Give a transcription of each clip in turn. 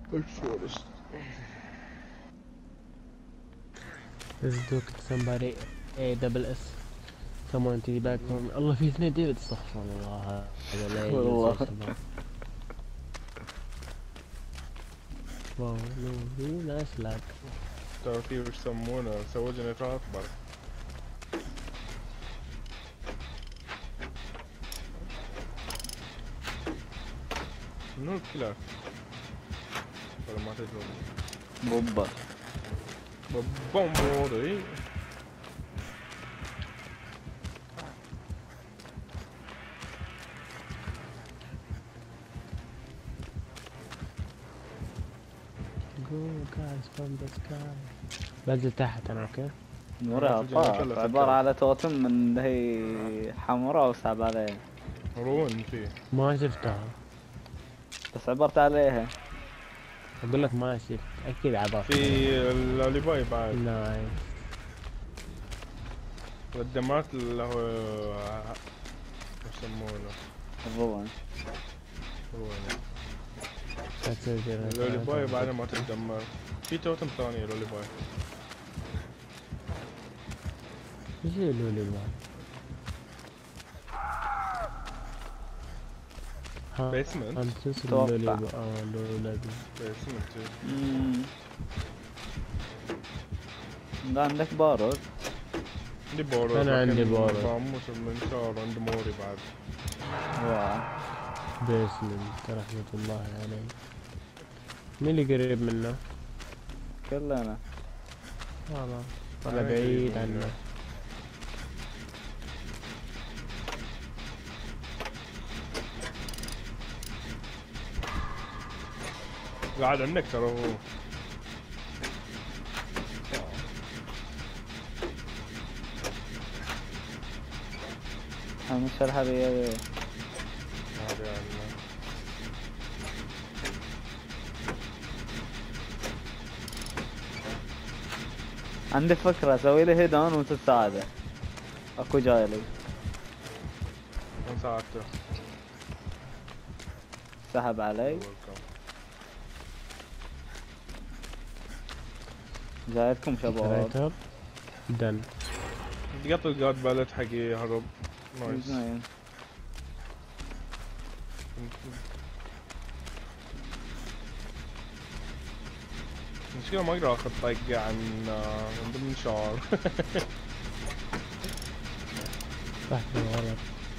الفورست. Let's do somebody A double S. Someone to the back from الله في اثنين ديفيد استغفر الله هذا لا يجوز يا شباب. واو نو نايس لاك. ترى في وش يسمونه سووا جنريتور اكبر. منو الكلاب؟ ولا ما تدرون؟ بوبا بومبوري. Go guys from the sky. بنزل تحت انا اوكي. نورها طاف عبارة على توتم من هي حمراء وسحب عليها. رون فيه. ما شفتها. بس عبرت عليها. اقول لك ما شفت اكيد عبرت. في اللوليباي بعد. نايس. والدمات اللي هو وش يسمونه؟ الروان. رون. اللوليباي اللوليباي بعد ما تتدمر. في توتم ثاني اللوليباي. ايش هي اللوليباي؟ بيسمنت؟ امسس توقع. اللوليباي اللوليباي. بيسمنت. انت عندك بارود؟ عندي بورد. أنا عندي بورد. فاموس المنشار عندي موري بعد. واو. بيسمنت رحمة الله عليه. مين اللي قريب منه؟ كلنا. والله والله بعيد عنه. قاعد عندك ترى هو. مش الحبيبي. هذا يعني. عندي فكرة اسوي لي هيدون وانت تساعده. اكو جاي لي. وين ساعدته؟ سحب علي. جايتكم شباب. جنريتر دن. قط الجاد بالت حقي هرب. نايس. زين. المشكلة ما اقدر اخذ طقة عن المنشار. تحت الغلط.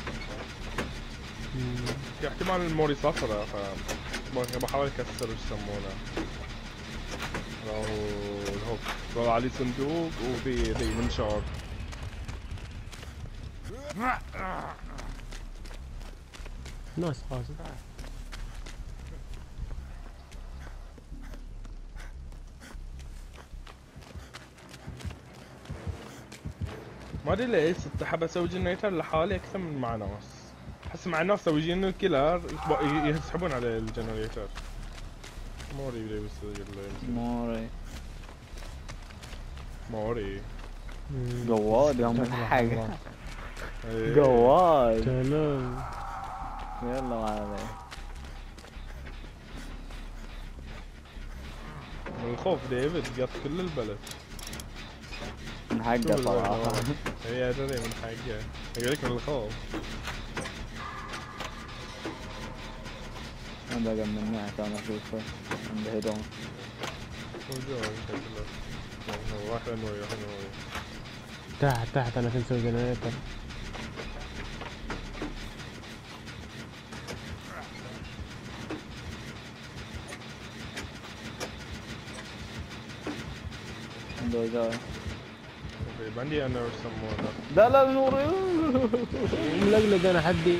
في احتمال الموري صفرة بحاول اكسر وش يسمونه. هو الهوك طلع عليه صندوق وفي ذي منشار. نايس قاسم. ما ادري ليش حاب اسوي جنريتر لحالي اكثر من مع ناس. احس مع الناس اسوي جن كيلر يسحبون على الجنريتر. موري يبي يصير موري. موري. جواد يوم الحق. إيه. جواد. سلام. يلا علي. من الخوف ديفيد قط كل البلد. من حقه صراحة. هي ادري من حقه. اقول لك من الخوف. عنده قم مني عشان اشوفه. عنده هيدون. موجود شكله. راح انوي راح انوي. تحت انا كنت اسوي جنريتر. عنده جاي. عندي انا وش يسمونه. لا لا نوري. ملقلق انا حدي.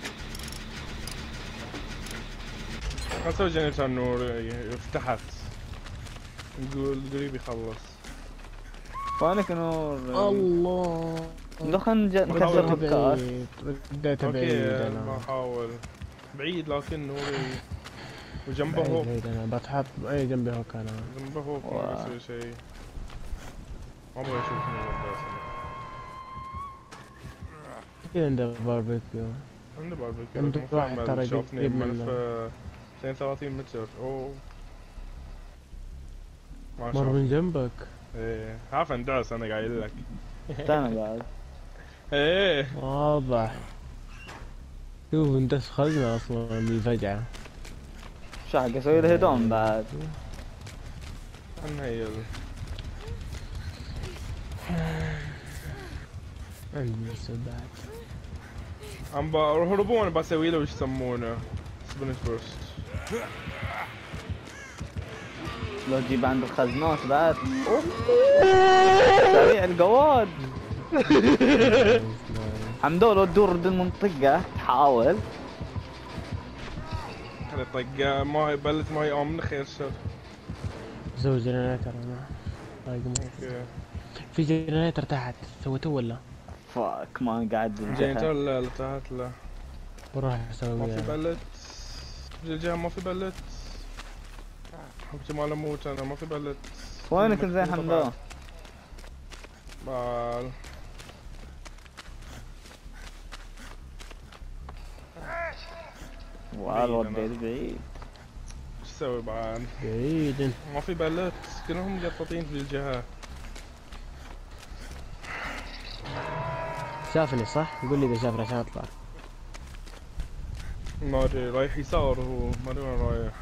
اسوي جنريتر نور فتحت. نقول قريب يخلص. وينك نور؟ الله نكسر هوكات. رديته بعيد اوكي انا. بحاول بعيد لكن نوري وجنبه هوك. بعيد انا بتحط اي جنبي هوك انا. جنبه هوك ما بيسوي شيء. ما ابغى يشوفني قدام. اكيد عنده باربيكيو. عنده باربيكيو عنده مو واحد ترى فاهم شافني قريب من منه. في 32 متر. اوه ما مر شاف. من جنبك. ايه عارف اندعس انا قايل لك. استنى بعد. ايه واضح. شوف اندس خلقنا اصلا بالفجعة. شو حق اسوي له هدوم بعد. نهيل. عندي بعد. عم بهربون بسوي له وش يسمونه سبنت بيرست. لو تجيب عند الخزنات بعد. سريع القواد. حمدو لو تدور ضد المنطقة تحاول. خلي طق ما بلت ما يأمن خير شر. سوي جنريتر انا. اوكي في جنريتر تحت سويته ولا؟ فاك ما قاعد جنتر لا تحت لا. بروح اسوي ما في بلت. بالجهة ما في بلت. احتمال اموت انا ما في بلت. وينك زين حمدو؟ بال والله وديت بعيد. ايش اسوي بعد؟ بعيد. ما في بلت كلهم مقططين في الجهة. شافني صح؟ قول لي اذا شافني عشان اطلع. ما ادري رايح يسار هو ما ادري وين رايح.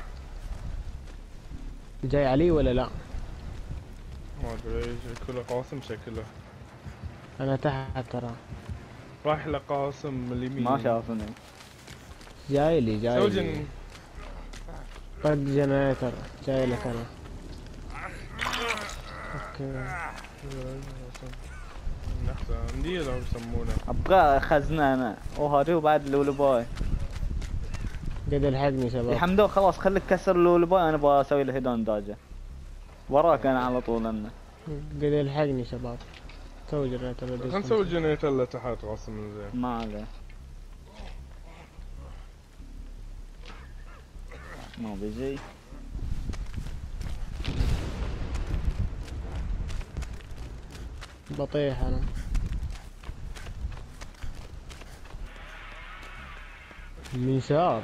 جاي علي ولا لا؟ ما ادري شكله قاسم شكله. انا تحت ترى. رايح لقاسم من اليمين. ما شافني. جاي لي سوي لي. طق جنريتر جاي لك انا. اوكي. نحن ندير او يسمونه. ابغى خزنة انا وهاري وبعد اللولباي. قد الحقني شباب. يا حمدو خلاص خليك كسر اللولباي انا ابغى اسوي له هيدون داجة. وراك انا على طول انا. قد الحقني شباب. سوي جنريتر. خلنا نسوي الجنريتر اللي تحت قاسم زين. ما عليه. ما بيجي. بطيح انا. اليسار.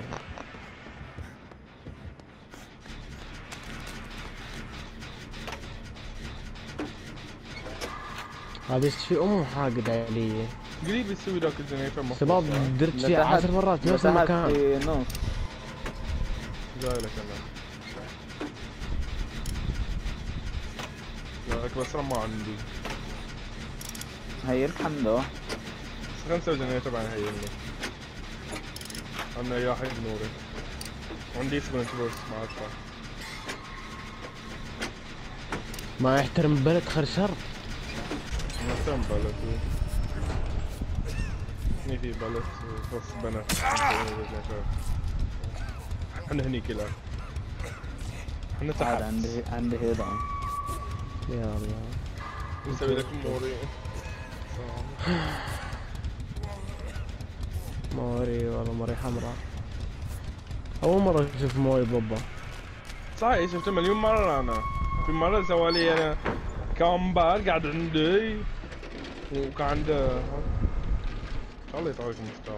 هذا ايش في حاقد علي. قريب يسوي ذاك الجنريتر مخلص. شباب درت فيه 10 مرات نفس المكان. في نص. جاي لك انا. جايلك بس ما عندي. هيلك حمدو. بس خلنا نسوي جنريتر بعدين هيلني. عندنا اياه حق نوري. عندي سبنت بيرست ما ادفع. ما يحترم البلد خير شر. نحترم بلد. هني في بلد بس بنات. احنا هني كلها. احنا عاد تحت. عندي هيدون. يا الله. نسوي لك موري. موري والله موري حمراء. اول مرة اشوف موري بابا. صحيح شفته مليون مرة انا. في مرة سوالي انا كامبار قاعد عندي وكان عنده ان شاء الله يطلعك مفتاح.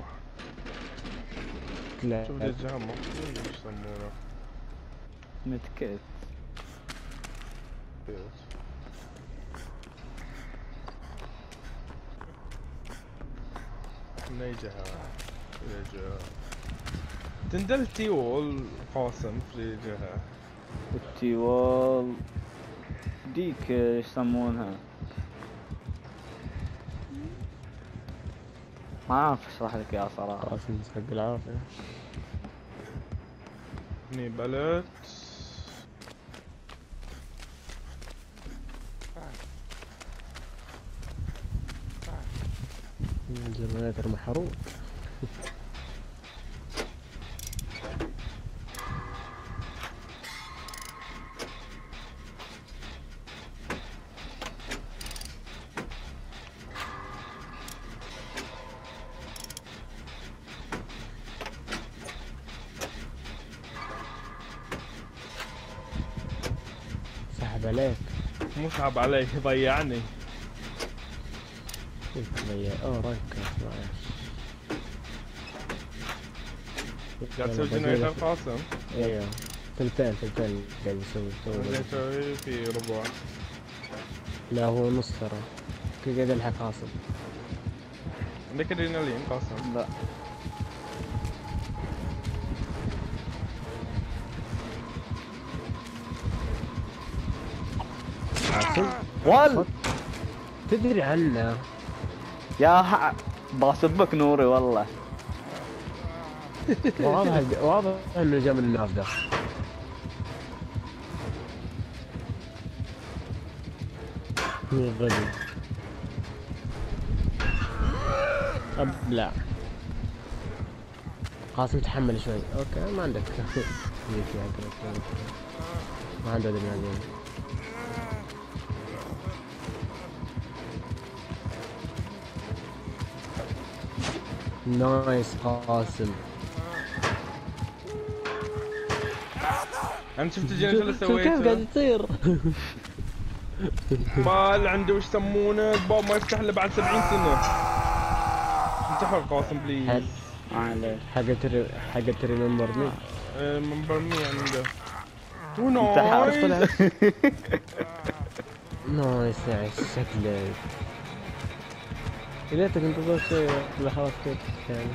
لا. شوف ذي الجهة ما ايش يسمونه. متكت. من اي جهة؟ اي جهة؟ تندل تي وول قاسم في جهة. التيوال ديك ايش يسمونها؟ ما اعرف اشرح لك يا صراحة. قاسم حق العافية. هني بلد. الجنريتر محروق. عليك. مو صعب علي ضيعني. رانك معلش. قاعد تسوي جنريتر قاسم؟ ايوه ثلثين قاعد يسوي جنريتر في ربع. لا هو نص ترى. كي قاعد يلحق قاسم. عندك ادرينالين قاسم؟ لا وال تدري عنه يا باسبك نوري والله. واضح انه جاء من الناف ده. غبي. ابلع. قاسم تحمل شوي. اوكي ما عندك. ما عنده ادرينالين. نايس قاسم. انت شفت الجنريتر اللي كيف قاعد سويته؟ يصير؟ بال عنده وش يسمونه الباب ما يفتح الا بعد 70 سنة. انتحر قاسم بليز. معليش حقت ريمبر مي. منبر مي عنده. انتحر. نايس نايس شكلك. يا ريتك انتظرت شوي لحظات كيف يعني.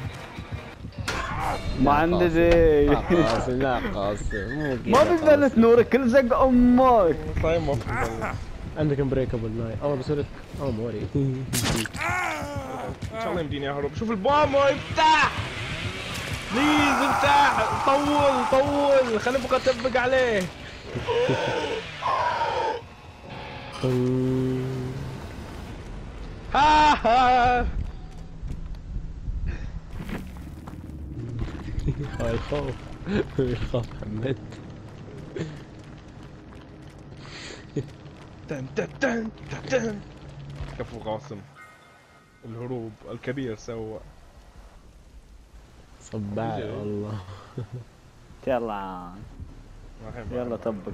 ما عندي زي قاسم لا قاسم مو ما ببلت نورك كل زق امك. طيب ما في. عندك امبريكابل ناي. اول بسوي لك موري. ان شاء الله يمديني اهرب. شوف الباب ما يفتح. بليز افتح. طول خليني ابغى اطبق عليه. ها ها. يخاف يخاف حمد. تن تن تن تن. كفو قاسم. الهروب الكبير سوى. صباع والله. يلا طبق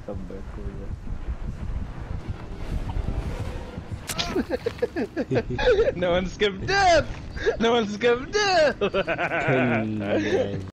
No one skipped death.